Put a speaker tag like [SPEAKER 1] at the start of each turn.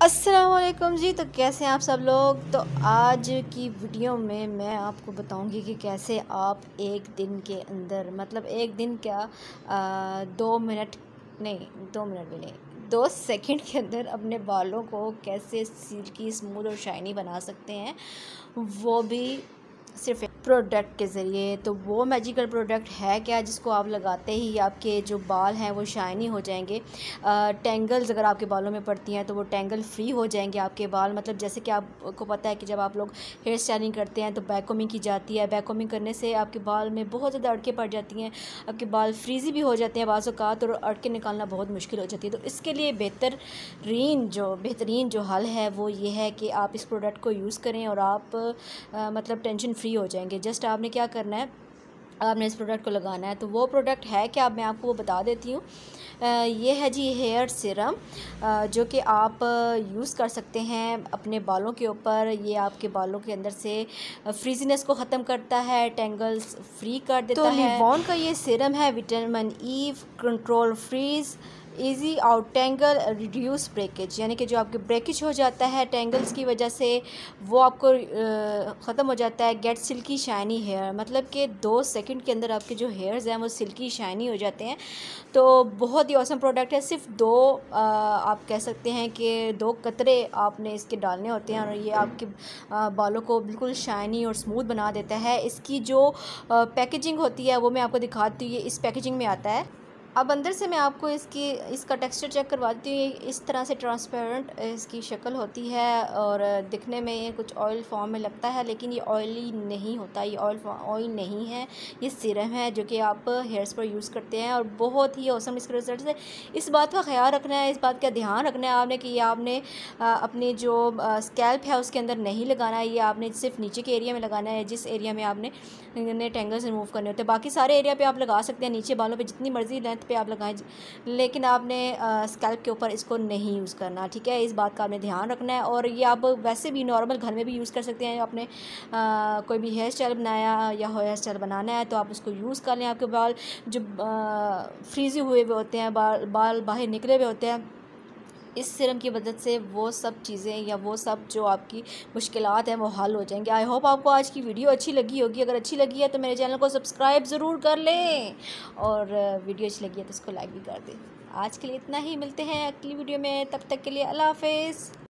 [SPEAKER 1] अस्सलाम वालेकुम जी। तो कैसे हैं आप सब लोग। तो आज की वीडियो में मैं आपको बताऊंगी कि कैसे आप एक दिन के अंदर मतलब एक दिन क्या 2 मिनट नहीं 2 मिनट भी नहीं 2 सेकंड के अंदर अपने बालों को कैसे सिल्की स्मूथ और शाइनी बना सकते हैं, वो भी सिर्फ एक प्रोडक्ट के ज़रिए। तो वो मैजिकल प्रोडक्ट है क्या जिसको आप लगाते ही आपके जो बाल हैं वो शाइनी हो जाएंगे। टेंगल्स अगर आपके बालों में पड़ती हैं तो वो टेंगल फ्री हो जाएंगे आपके बाल। मतलब जैसे कि आपको पता है कि जब आप लोग हेयर स्टाइलिंग करते हैं तो बैककोमिंग की जाती है। बैककोमिंग करने से आपके बाल में बहुत ज़्यादा अड़के पड़ जाती हैं, आपके बाल फ्रीज़ी भी हो जाते हैं बाज़ औक़ात, और अड़के निकालना बहुत मुश्किल हो जाती है। तो इसके लिए बेहतरीन जो हल है वो ये है कि आप इस प्रोडक्ट को यूज़ करें और आप मतलब टेंशन फ्री हो जाएंगे। जस्ट आपने क्या करना है, आपने इस प्रोडक्ट को लगाना है। तो वो प्रोडक्ट है क्या, मैं आपको वो बता देती हूँ। ये है जी हेयर सीरम, जो कि आप यूज़ कर सकते हैं अपने बालों के ऊपर। ये आपके बालों के अंदर से फ्रीजीनेस को ख़त्म करता है, टेंगल्स फ्री कर देता है। तो लिवॉन का ये सीरम है, vitamin E control frizz easy out tangle reduce breakage, यानी कि जो आपके ब्रेकेज हो जाता है टेंगल्स की वजह से वो आपको ख़त्म हो जाता है। गेट सिल्की शाइनी हेयर, मतलब कि 2 सेकंड के अंदर आपके जो हेयर्स हैं वो सिल्की शाइनी हो जाते हैं। तो बहुत ही औसम प्रोडक्ट है। सिर्फ आप कह सकते हैं कि 2 कतरे आपने इसके डालने होते हैं और ये आपके बालों को बिल्कुल शाइनी और स्मूथ बना देता है। इसकी जो पैकेजिंग होती है वो मैं आपको दिखाती हूँ। ये इस पैकेजिंग में आता है। अब अंदर से मैं आपको इसका टेक्सचर चेक करवाती हूँ। इस तरह से ट्रांसपेरेंट इसकी शक्ल होती है और दिखने में ये कुछ ऑयल फॉर्म में लगता है, लेकिन ये ऑयली नहीं होता। ये ऑयल नहीं है, ये सीरम है जो कि आप हेयर्स पर यूज़ करते हैं और बहुत ही औसम इसके रिजल्ट है। इस बात का ख्याल रखना है, इस बात का ध्यान रखना है आपने कि ये आपने अपनी जो स्कैल्प है उसके अंदर नहीं लगाना है। ये आपने सिर्फ नीचे के एरिया में लगाना है, जिस एरिया में आपने टेंगल्स रिमूव करने होते हैं। बाकी सारे एरिया पे आप लगा सकते हैं, नीचे बालों पे जितनी मर्जी लेंथ पे आप लगाएं, लेकिन आपने स्कैल्प के ऊपर इसको नहीं यूज़ करना, ठीक है। इस बात का आपने ध्यान रखना है। और ये आप वैसे भी नॉर्मल घर में भी यूज़ कर सकते हैं। आपने कोई भी हेयर स्टाइल बनाया या हेयर स्टाइल बनाना है तो आप उसको यूज़ कर लें। आपके बाल जो फ्रीज़ी हुए हुए होते हैं, बाल बाहर निकले हुए होते हैं, इस सीरम की मदद से वो सब चीज़ें या वो सब जो आपकी मुश्किलात हैं वो हल हो जाएंगे। आई होप आपको आज की वीडियो अच्छी लगी होगी। अगर अच्छी लगी है तो मेरे चैनल को सब्सक्राइब ज़रूर कर लें, और वीडियो अच्छी लगी है तो उसको लाइक भी कर दें। आज के लिए इतना ही, मिलते हैं अगली वीडियो में, तब तक के लिए अल्लाह हाफ़िज़।